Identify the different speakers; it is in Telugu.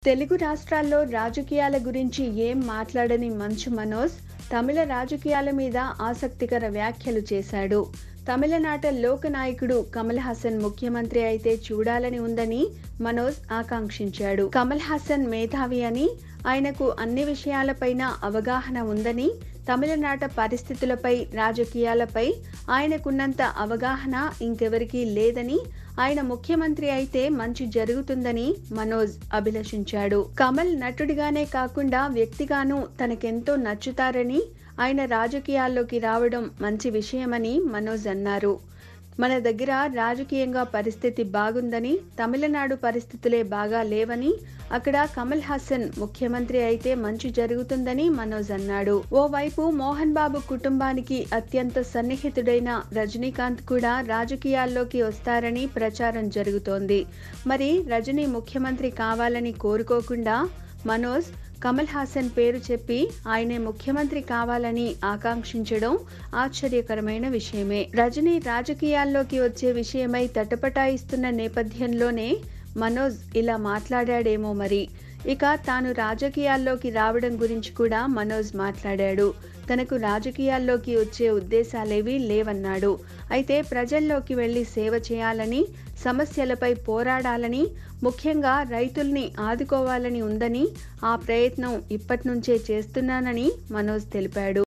Speaker 1: తెలుగు రాష్ట్రాల్లో రాజకీయాల గురించి ఏం మాట్లాడని మంచు మనోజ్ తమిళ రాజకీయాల మీద ఆసక్తికర వ్యాఖ్యలు చేశాడు. తమిళనాట లోకనాయకుడు కమల్ హాసన్ ముఖ్యమంత్రి అయితే చూడాలని ఉందని మనోజ్ ఆకాంక్షించాడు. కమల్ హాసన్ మేధావి అని, ఆయనకు అన్ని విషయాలపైన అవగాహన ఉందని, తమిళనాట పరిస్థితులపై, రాజకీయాలపై ఆయనకున్నంత అవగాహన ఇంకెవరికీ లేదని, ఆయన ముఖ్యమంత్రి అయితే మంచి జరుగుతుందని మనోజ్ అభిలషించాడు. కమల్ నటుడిగానే కాకుండా వ్యక్తిగానూ తనకెంతో నచ్చుతారని, ఆయన రాజకీయాల్లోకి రావడం మంచి విషయమని మనోజ్ అన్నారు. మన దగ్గర రాజకీయంగా పరిస్థితి బాగుందని, తమిళనాడు పరిస్థితులే బాగా లేవని, అక్కడ కమల్ హాసన్ ముఖ్యమంత్రి అయితే మంచి జరుగుతుందని మనోజ్ అన్నాడు. ఓవైపు మోహన్ బాబు కుటుంబానికి అత్యంత సన్నిహితుడైన రజనీకాంత్ కూడా రాజకీయాల్లోకి వస్తారని ప్రచారం జరుగుతోంది. మరి రజనీ ముఖ్యమంత్రి కావాలని కోరుకోకుండా మనోజ్ కమల్ హాసన్ పేరు చెప్పి ఆయనే ముఖ్యమంత్రి కావాలని ఆకాంక్షించడం ఆశ్చర్యకరమైన విషయమే. రజనీ రాజకీయాల్లోకి వచ్చే విషయమై తటపటాయిస్తున్న నేపథ్యంలోనే మనోజ్ ఇలా మాట్లాడాడేమో మరి. ఇక తాను రాజకీయాల్లోకి రావడం గురించి కూడా మనోజ్ మాట్లాడాడు. తనకు రాజకీయాల్లోకి వచ్చే ఉద్దేశాలేవీ లేవన్నాడు. అయితే ప్రజల్లోకి వెళ్లి సేవ చేయాలని, సమస్యలపై పోరాడాలని, ముఖ్యంగా రైతుల్ని ఆదుకోవాలని ఉందని, ఆ ప్రయత్నం ఇప్పటినుంచే చేస్తున్నానని మనోజ్ తెలిపాడు.